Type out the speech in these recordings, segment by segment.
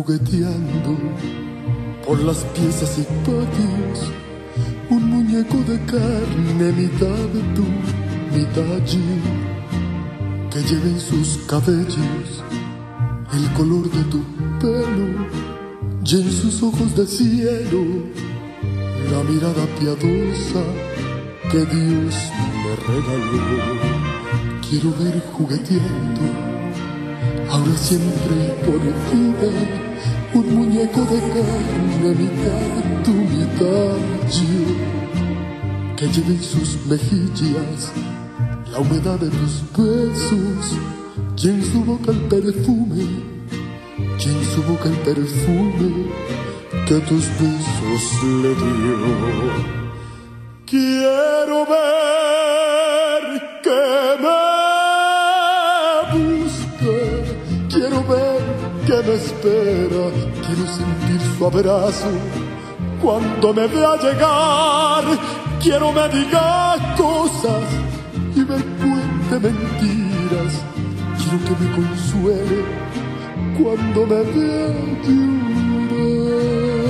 jugueteando por las piezas y patios, un muñeco de carne, mitad tú, mitad yo, que lleva en sus cabellos el color de tu pelo y en sus ojos de cielo la mirada piadosa que Dios me regaló. Quiero ver jugueteando, ahora siempre y por vida, un muñeco de carne, mitad tú, mitad yo, que lleve en sus mejillas la humedad de tus besos y en su boca el perfume, y en su boca el perfume que tus besos le dio. Quiero ver que me busca, quiero ver que me espera, quiero sentir su abrazo cuando me vea llegar, quiero me diga cosas y me cuente mentiras, quiero que me consuele cuando me vea llorar.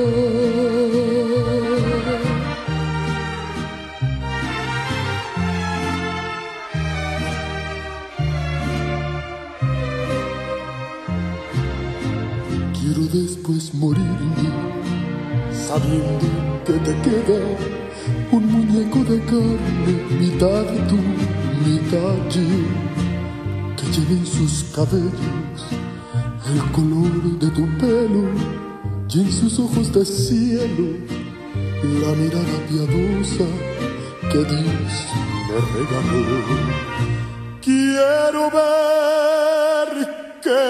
Quiero después morirme sabiendo que te queda un muñeco de carne, mitad tú, mitad yo, que lleve en sus cabellos el color de tu pelo y en sus ojos de cielo la mirada piadosa que Dios me regaló. Quiero ver que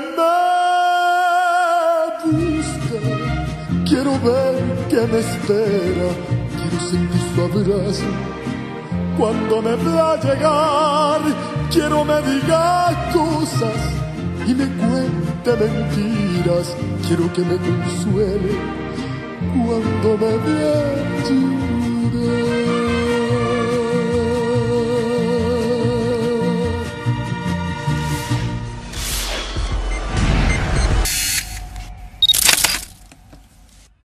me busca, quiero ver que me espera, quiero sentir su abrazo cuando me vea llegar, quiero me diga cosas y me cuente mentiras, quiero que me consuele cuando me vea